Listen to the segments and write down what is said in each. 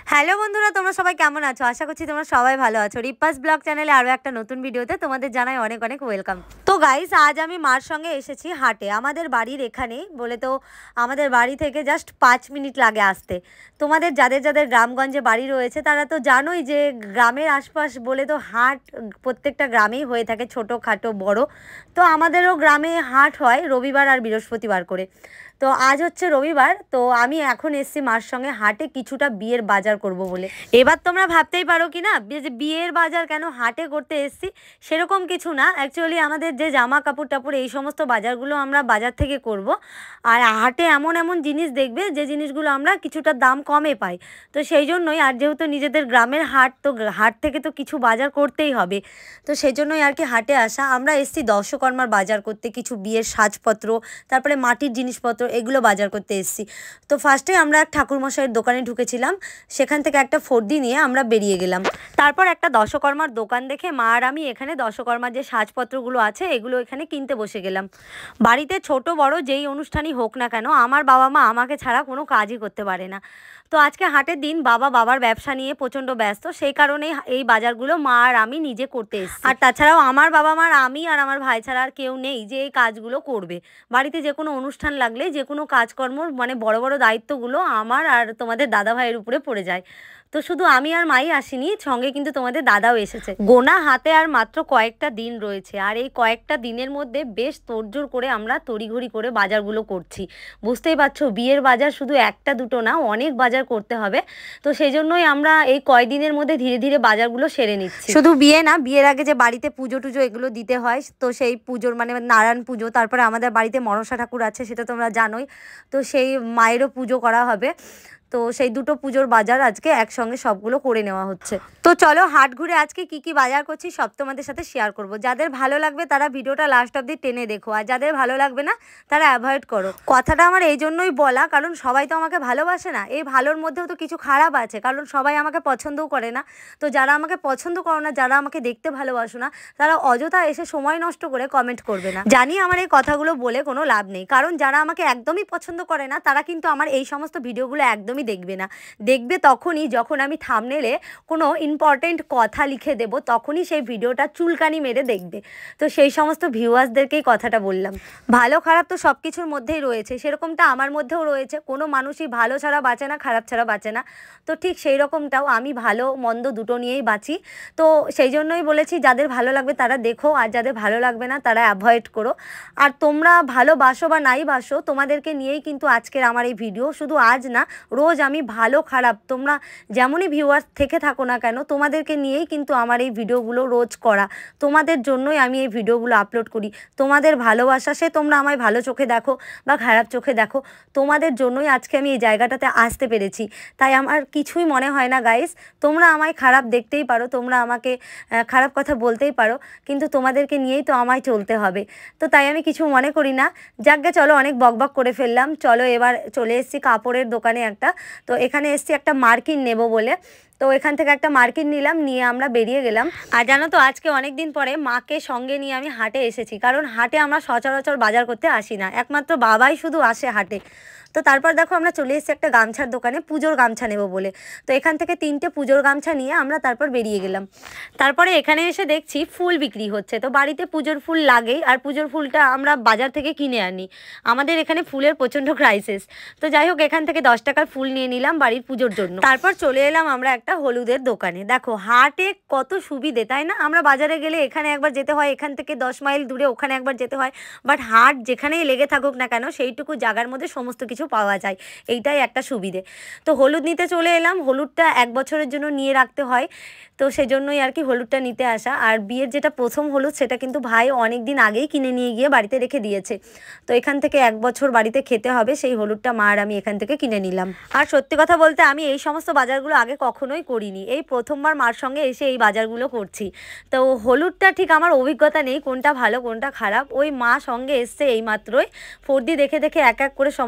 Hello বন্ধুরা, তোমরা সবাই কেমন আছো? আশা করছি তোমরা সবাই ভালো আছো। রিপাস ব্লগ চ্যানেলে আরও একটা নতুন ভিডিওতে তোমাদের জানাই অনেক অনেক ওয়েলকাম। তো গাইস, আজ আমি মার সঙ্গে এসেছি হাটে। আমাদের বাড়ির এখানে বলে তো আমাদের বাড়ি থেকে জাস্ট 5 মিনিট লাগে আসতে। তোমাদের যাদের যাদের গ্রামগঞ্জে বাড়ি রয়েছে তারা তো জানোই যে গ্রামের আশপাশ বলে তো হাট প্রত্যেকটা গ্রামেই হয়ে থাকে, ছোটো খাটো বড়। তো আমাদেরও গ্রামে হাট হয় রবিবার আর বৃহস্পতিবার করে। তো আজ হচ্ছে রবিবার, তো আমি এখন এসছি মার সঙ্গে হাটে কিছুটা বিয়ের বাজার করব বলে। এবার তোমরা ভাবতেই পারো কি না যে বিয়ের বাজার কেন হাটে করতে এসছি। সেরকম কিছু না, অ্যাকচুয়ালি আমাদের যে জামা কাপড় টাপড় এই সমস্ত বাজারগুলো আমরা বাজার থেকে করব। আর হাটে এমন এমন জিনিস দেখবে যে জিনিসগুলো আমরা কিছুটা দাম কমে পাই। তো সেই জন্যই, আর যেহেতু নিজেদের গ্রামের হাট, তো হাট থেকে তো কিছু বাজার করতেই হবে। তো সেই জন্যই আর কি হাটে আসা। আমরা এসছি দর্শকর্মার বাজার করতে, কিছু বিয়ের সাজপত্র, তারপরে মাটির জিনিসপত্র এগুলো বাজার করতে এসেছি। তো ফার্স্টে আমরা এক ঠাকুরমশাইয়ের দোকানে ঢুকেছিলাম, সেখান থেকে একটা ফর্দি নিয়ে আমরা বেরিয়ে গেলাম। তারপর একটা দশকর্মার দোকান দেখে মা আর আমি এখানে দশকর্মার যে সাজপত্রগুলো আছে এগুলো এখানে কিনতে বসে গেলাম। বাড়িতে ছোট বড় যেই অনুষ্ঠানই হোক না কেন, আমার বাবা মা আমাকে ছাড়া কোনো কাজই করতে পারে না। তো আজকে হাটের দিন, বাবার ব্যবসা নিয়ে প্রচণ্ড ব্যস্ত, সেই কারণেই এই বাজারগুলো মা আর আমি নিজে করতে এসেছি। আর তাছাড়াও আমার বাবা মার, আমি আর আমার ভাই ছাড়া আর কেউ নেই যে এই কাজগুলো করবে। বাড়িতে যে কোনো অনুষ্ঠান লাগলে, যে কোনো কাজকর্ম মানে বড় বড় দায়িত্বগুলো আমার আর তোমাদের দাদা ভাইয়ের উপরে পড়ে যায়। তো শুধু আমি আর মাই আসিনি, সঙ্গে কিন্তু তোমাদের দাদাও এসেছে। গোনা হাতে আর মাত্র কয়েকটা দিন রয়েছে, আর এই কয়েকটা দিনের মধ্যে বেশ তোড়জোড় করে আমরা তড়িঘড়ি করে বাজারগুলো করছি। বুঝতেই পারছো, বিয়ের বাজার শুধু একটা দুটো না, অনেক বাজার করতে হবে। তো সেই জন্যই আমরা এই কয়দিনের মধ্যে ধীরে ধীরে বাজারগুলো সেরে নিচ্ছি। শুধু বিয়ে না, বিয়ের আগে যে বাড়িতে পুজো টুজো এগুলো দিতে হয়, তো সেই পুজোর মানে নারায়ণ পুজো, তারপরে আমাদের বাড়িতে মনসা ঠাকুর আছে, সেটা তোমরা জানোই। তো সেই মায়েরও পুজো করা হবে। তো সেই দুটো পুজোর বাজার আজকে একসঙ্গে সবগুলো করে নেওয়া হচ্ছে। তো চলো হাট ঘুরে আজকে কি কি বাজার করছি সব তোমাদের সাথে শেয়ার করব। যাদের ভালো লাগবে তারা ভিডিওটা লাস্ট অবধি টেনে দেখো, আর যাদের ভালো লাগবে না তারা অ্যাভয়েড করো। কথাটা আমার এই জন্যই বলা, কারণ সবাই তো আমাকে ভালোবাসে না। এই ভালোর মধ্যেও তো কিছু খারাপ আছে, কারণ সবাই আমাকে পছন্দও করে না। তো যারা আমাকে পছন্দ করো না, যারা আমাকে দেখতে ভালোবাসো না, তারা অযথা এসে সময় নষ্ট করে কমেন্ট করবে না। জানি আমার এই কথাগুলো বলে কোনো লাভ নেই, কারণ যারা আমাকে একদমই পছন্দ করে না তারা কিন্তু আমার এই সমস্ত ভিডিওগুলো একদমই দেখবে না। দেখবে তখনই যখন আমি থাম্বনেলে কোনো ইম্পর্টেন্ট কথা লিখে দেব, তখনই সেই ভিডিওটা চুলকানি মেরে দেখবে। তো সেই সমস্ত ভিউয়ার্সদেরকেই কথাটা বললাম। ভালো খারাপ তো সব কিছুর মধ্যেই রয়েছে, সেরকমটা আমার মধ্যেও রয়েছে। কোনো মানুষই ভালো ছাড়া বাঁচে না, খারাপ ছাড়া বাঁচে না। তো ঠিক সেই রকমটাও আমি ভালো মন্দ দুটো নিয়েই বাঁচি। তো সেই জন্যই বলেছি, যাদের ভালো লাগবে তারা দেখো, আর যাদের ভালো লাগবে না তারা অ্যাভয়েড করো। আর তোমরা ভালোবাসো বা নাই বাসো, তোমাদেরকে নিয়েই কিন্তু আজকের আমার এই ভিডিও। শুধু আজ না, রোজ আমি ভালো খারাপ তোমরা যেমনই ভিউয়ার্স থেকে থাকো না কেন, তোমাদেরকে নিয়েই কিন্তু আমার এই ভিডিওগুলো রোজ করা। তোমাদের জন্যই আমি এই ভিডিওগুলো আপলোড করি। তোমাদের ভালোবাসা, সে তোমরা আমায় ভালো চোখে দেখো বা খারাপ চোখে দেখো, তোমাদের জন্যই আজকে আমি এই জায়গাটাতে আসতে পেরেছি। তাই আমার কিছুই মনে হয় না গাইস। তোমরা আমায় খারাপ দেখতেই পারো, তোমরা আমাকে খারাপ কথা বলতেই পারো, কিন্তু তোমাদেরকে নিয়েই তো আমায় চলতে হবে। তো তাই আমি কিছু মনে করি না। যাকগে, চলো অনেক বকবক করে ফেললাম। চলো এবার চলে এসেছি কাপড়ের দোকানে একটা। তো এখানে এসেছি একটা মার্কিন নেব বলে। তো এখান থেকে একটা মার্কিন নিলাম, নিয়ে আমরা বেরিয়ে গেলাম। আর জানো তো, আজকে অনেক দিন পরে মাকে সঙ্গে নিয়ে আমি হাটে এসেছি, কারণ হাটে আমরা সচরাচর বাজার করতে আসি না, একমাত্র বাবাই শুধু আসে হাটে। তো তারপর দেখো আমরা চলে এসেছি একটা গামছার দোকানে, পুজোর গামছা নেব বলে। তো এখান থেকে 3টে পুজোর গামছা নিয়ে আমরা তারপর বেরিয়ে গেলাম। তারপরে এখানে এসে দেখছি ফুল বিক্রি হচ্ছে। তো বাড়িতে পুজোর ফুল লাগেই, আর পুজোর ফুলটা আমরা বাজার থেকে কিনে আনি। আমাদের এখানে ফুলের প্রচণ্ড ক্রাইসিস। তো যাই হোক, এখান থেকে 10 টাকার ফুল নিয়ে নিলাম বাড়ির পুজোর জন্য। তারপর চলে এলাম আমরা একটা হলুদের দোকানে। দেখো হাটে কত সুবিধে, তাই না? আমরা বাজারে গেলে এখানে একবার যেতে হয়, এখান থেকে 10 মাইল দূরে ওখানে একবার যেতে হয়। বাট হাট যেখানেই লেগে থাকুক না কেন, সেইটুকু জায়গার মধ্যে সমস্ত কিছু পাওয়া যায়, এইটাই একটা সুবিধে। তো হলুদ নিতে চলে এলাম। হলুদটা 1 বছরের জন্য নিয়ে রাখতে হয়, তো সেজন্যই আর কি হলুদটা নিতে আসা। আর বিয়ের যেটা প্রথম হলুদ, সেটা কিন্তু ভাই অনেক দিন আগেই কিনে নিয়ে গিয়ে বাড়িতে রেখে দিয়েছে। তো এখান থেকে 1 বছর বাড়িতে খেতে হবে, সেই হলুদটা মা আর আমি এখান থেকে কিনে নিলাম। আর সত্যি কথা বলতে, আমি এই সমস্ত বাজারগুলো আগে কখনোই করিনি, এই প্রথমবার মার সঙ্গে এসে এই বাজারগুলো করছি। তো হলুদটা ঠিক আমার অভিজ্ঞতা নেই কোনটা ভালো কোনটা খারাপ। ওই মা সঙ্গে এসছে এই মাত্রই, ফর্দি দেখে দেখে এক এক করে সমস্ত বাজার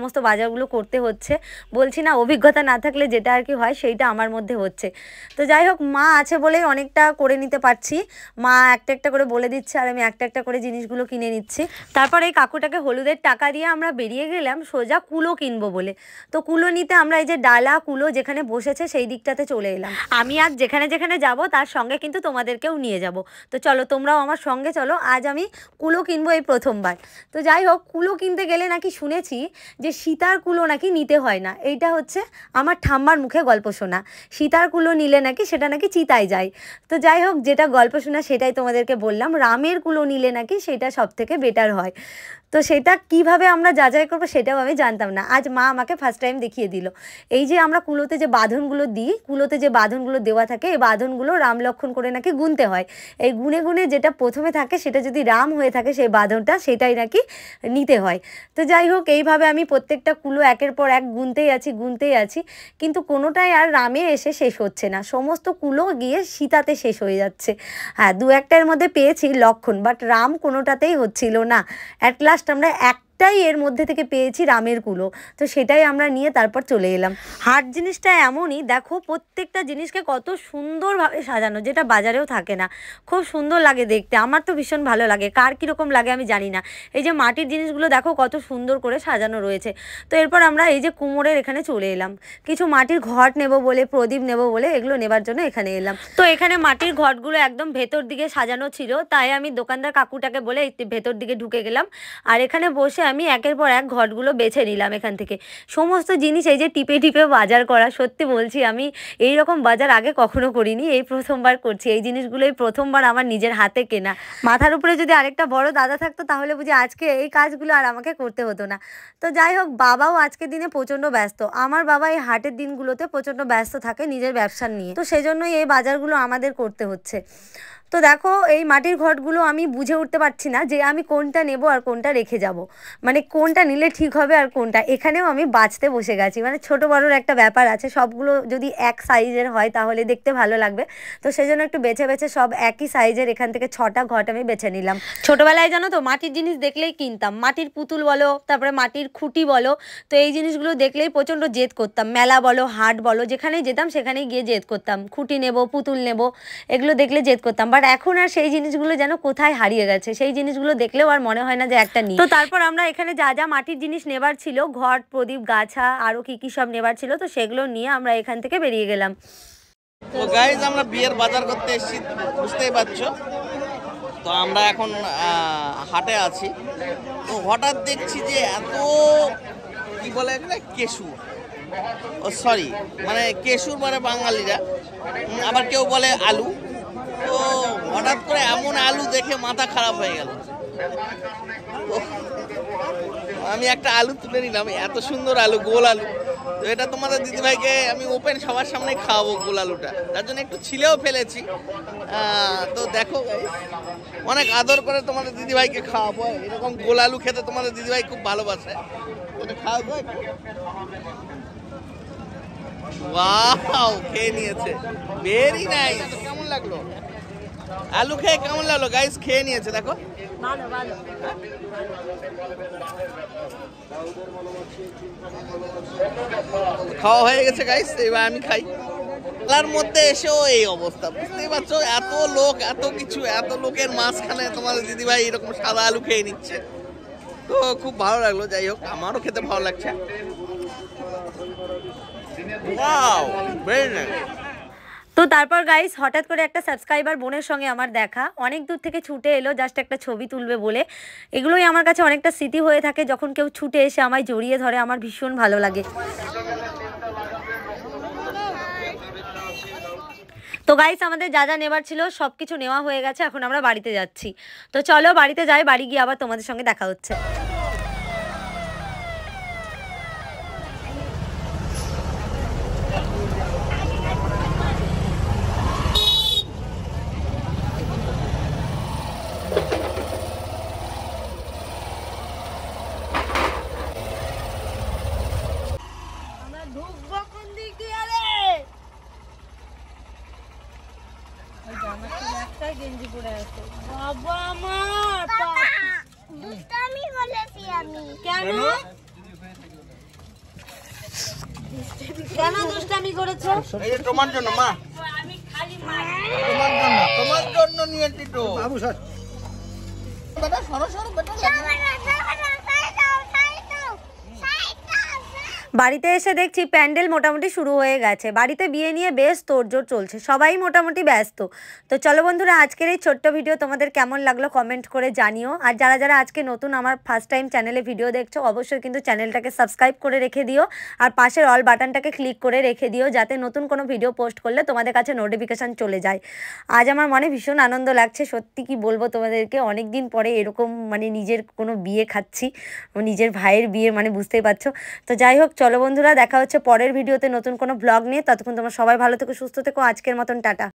বাজারগুলো করতে হচ্ছে। বলছি না, অভিজ্ঞতা না থাকলে যেটা আর কি হয় সেইটা আমার মধ্যে হচ্ছে। তো যাই হোক, মা আছে বলেই অনেকটা করে নিতে পারছি। মা একটা একটা করে বলে দিচ্ছে আর আমি একটা একটা করে জিনিসগুলো কিনে নিচ্ছি। তারপর এই কাকুটাকে হলুদের টাকা দিয়ে আমরা বেরিয়ে গেলাম সোজা কুলো কিনবো বলে। তো কুলো নিতে আমরা এই যে ডালা কুলো যেখানে বসেছে সেই দিকটাতে চলে এলাম। আমি আজ যেখানে যেখানে যাব তার সঙ্গে কিন্তু তোমাদেরকেও নিয়ে যাব। তো চলো তোমরাও আমার সঙ্গে চলো, আজ আমি কুলো কিনবো এই প্রথমবার। তো যাই হোক, কুলো কিনতে গেলে নাকি শুনেছি যে সীতার কুলো নাকি নিতে হয় না। এইটা হচ্ছে আমার ঠাম্মার মুখে গল্প শোনা। সীতার কুলো নিলে নাকি সেটা নাকি চিতায় যায়। তো যাই হোক, যেটা গল্প শোনা সেটাই তোমাদেরকে বললাম। রামের কুলো নিলে নাকি সেটা সব থেকে বেটার হয়। তো সেটা কিভাবে আমরা যাচাই করবো সেটাও আমি জানতাম না। আজ মা আমাকে ফার্স্ট টাইম দেখিয়ে দিল। এই যে আমরা কুলোতে যে বাঁধনগুলো দিই, কুলোতে যে বাঁধনগুলো দেওয়া থাকে, এই বাঁধনগুলো রাম লক্ষণ করে নাকি গুনতে হয়। এই গুনে গুনে যেটা প্রথমে থাকে সেটা যদি রাম হয়ে থাকে সেই বাঁধনটা, সেটাই নাকি নিতে হয়। তো যাই হোক, এইভাবে আমি প্রত্যেকটা কুলো একের পর এক গুনতেই আছি, কিন্তু কোনোটাই আর রামে এসে শেষ হচ্ছে না। সমস্ত কুলো গিয়ে সীতাতে শেষ হয়ে যাচ্ছে। হ্যাঁ, দু একটার মধ্যে পেয়েছি লক্ষণ, বাট রাম কোনোটাতেই হচ্ছিল না। অ্যাট লাস্ট আমরা একটাই এর মধ্যে থেকে পেয়েছি রামের কুলো। তো সেটাই আমরা নিয়ে তারপর চলে এলাম। হাট জিনিসটা এমনই, দেখো প্রত্যেকটা জিনিসকে কত সুন্দরভাবে সাজানো, যেটা বাজারেও থাকে না। খুব সুন্দর লাগে দেখতে, আমার তো ভীষণ ভালো লাগে। কার কীরকম লাগে আমি জানি না। এই যে মাটির জিনিসগুলো দেখো কত সুন্দর করে সাজানো রয়েছে। তো এরপর আমরা এই যে কুমোরের এখানে চলে এলাম। কিছু মাটির ঘট নেব বলে, প্রদীপ নেব বলে এগুলো নেবার জন্য এখানে এলাম। তো এখানে মাটির ঘটগুলো একদম ভেতর দিকে সাজানো ছিল, তাই আমি দোকানদার কাকুটাকে বলে ভেতর দিকে ঢুকে গেলাম। আর এখানে বসে আমি একের পর এক ঘটগুলো বেছে নিলাম এখান থেকে। সমস্ত জিনিস এই যে টিপে টিপে বাজার করা, সত্যি বলছি আমি এই রকম বাজার আগে কখনো করিনি, এই প্রথমবার করছি। এই জিনিসগুলোই প্রথমবার আমার নিজের হাতে কেনা। মাথার উপরে যদি আরেকটা বড় দাদা থাকতো তাহলে বুঝি আজকে এই কাজগুলো আর আমাকে করতে হতো না। তো যাই হোক, বাবাও আজকের দিনে প্রচণ্ড ব্যস্ত। আমার বাবা এই হাটের দিনগুলোতে প্রচণ্ড ব্যস্ত থাকে নিজের ব্যবসা নিয়ে, তো সেজন্যই এই বাজারগুলো আমাদের করতে হচ্ছে। তো দেখো, এই মাটির ঘটগুলো আমি বুঝে উঠতে পারছি না যে আমি কোনটা নেব আর কোনটা রেখে যাব, মানে কোনটা নিলে ঠিক হবে আর কোনটা। এখানেও আমি বাছতে বসে গেছি, মানে ছোট বড়োর একটা ব্যাপার আছে। সবগুলো যদি এক সাইজের হয় তাহলে দেখতে ভালো লাগবে। তো সেজন্য একটু বেছে বেছে সব একই সাইজের এখান থেকে 6টা ঘট আমি বেছে নিলাম। ছোটবেলায় জানো তো মাটির জিনিস দেখলেই কিনতাম। মাটির পুতুল বলো, তারপরে মাটির খুঁটি বলো, তো এই জিনিসগুলো দেখলেই প্রচণ্ড জেদ করতাম। মেলা বলো, হাট বলো, যেখানেই যেতাম সেখানেই গিয়ে জেদ করতাম। খুঁটি নেব, পুতুল নেব, এগুলো দেখলে জেদ করতাম। বাট এখন আর সেই জিনিসগুলো যেন কোথায় হারিয়ে গেছে। সেই জিনিসগুলো দেখলেও আর মনে হয় না যে একটা নিই। তো তারপর আমরা এখানে যা যা মাটির জিনিস নেবার ছিল, ঘট, প্রদীপ, গাছা, আরও কি কি সব নেবার ছিল, তো সেগুলো নিয়ে আমরা এখান থেকে বেরিয়ে গেলাম। তো গাইজ, আমরা বিয়ের বাজার করতে এসেছি, বুঝতেই পারছো। তো আমরা এখন হাটে আছি। তো হঠাৎ দেখছি যে এত কি বলে এখানে কেশু, ও সরি, মানে কেশুর মানে বাঙালিরা, আবার কেউ বলে আলু। তো হঠাৎ করে এমন আলু দেখে মাথা খারাপ হয়ে গেল। আমি একটা আলু তুলে নিলাম, এত সুন্দর আলু, গোল আলু। তো এটা তোমাদের দিদিভাইকে আমি ওপেন সবার সামনে খাওয়াবো গোল আলুটা, তার জন্য একটু ছিলেও ফেলেছি। তো দেখো, অনেক আদর করে তোমাদের দিদিভাইকে খাওয়াবো। এরকম গোল আলু খেতে তোমাদের দিদিভাই খুব ভালোবাসে। এটা খাওয়াবো। ওয়াও, খেয়ে নিয়েছে, ভেরি নাইস। কেমন লাগলো আলু খেয়ে? কেমন লাগলো গাইস? খেয়ে নিয়েছে, দেখো ভালো ভালো। খাওয়া হয়ে গেছে গাইস, এবার আমি খাই। তার মধ্যে এসেও এই অবস্থা, বুঝতেই পারছো, এত লোক, এত কিছু, এত লোকের মাঝখানে তোমার দিদিভাই এরকম সাদা আলু খেয়ে নিচ্ছে। তো খুব ভালো লাগলো। যাই হোক, আমারও খেতে ভালো লাগছে। Wow, very nice. তো তারপর গাইস, হঠাৎ করে একটা সাবস্ক্রাইবার বোনের সঙ্গে আমার দেখা, অনেক দূর থেকে ছুটে এলো জাস্ট একটা ছবি তুলবে বলে। এগুলোই আমার কাছে অনেকটা স্মৃতি হয়ে থাকে, যখন কেউ ছুটে এসে আমায় জড়িয়ে ধরে, আমার ভীষণ ভালো লাগে। তো গাইস, আমাদের যা যা নেবার ছিল সব কিছু নেওয়া হয়ে গেছে, এখন আমরা বাড়িতে যাচ্ছি। তো চলো বাড়িতে যাই, বাড়ি গিয়ে আবার তোমাদের সঙ্গে দেখা হচ্ছে। গেঞ্জি পরে আছে বাবা আমার, দুষ্টামি বলেছি আমি। কেন? কেন দুষ্টামি করেছো? এই যে তোমার জন্য মা, তোমার জন্য নিয়েছি তো বাবু। স্যার বেটা সরো সরো বেটা। বাড়িতে এসে দেখছি প্যান্ডেল মোটামুটি শুরু হয়ে গেছে। বাড়িতে বিয়ে নিয়ে বেশ তোড়জোড় চলছে, সবাই মোটামুটি ব্যস্ত। তো চলো বন্ধুরা, আজকের এই ছোট্ট ভিডিও তোমাদের কেমন লাগলো কমেন্ট করে জানিও। আর যারা যারা আজকে নতুন আমার ফার্স্ট টাইম চ্যানেলে ভিডিও দেখছো, অবশ্যই কিন্তু চ্যানেলটাকে সাবস্ক্রাইব করে রেখে দিও আর পাশের অল বাটনটাকে ক্লিক করে রেখে দিও, যাতে নতুন কোনো ভিডিও পোস্ট করলে তোমাদের কাছে নোটিফিকেশান চলে যায়। আজ আমার মনে ভীষণ আনন্দ লাগছে, সত্যি কি বলবো তোমাদেরকে, অনেক দিন পরে এরকম মানে নিজের কোনো বিয়ে খাচ্ছি, নিজের ভাইয়ের বিয়ে, মানে বুঝতেই পারছো। তো যাই হোক, চলো বন্ধুরা, দেখা হচ্ছে পরের ভিডিওতে নতুন কোনো ব্লগ নিয়ে। ততক্ষণ তোমরা সবাই ভালো থেকো, সুস্থ থেকো। আজকের মতন টাটা।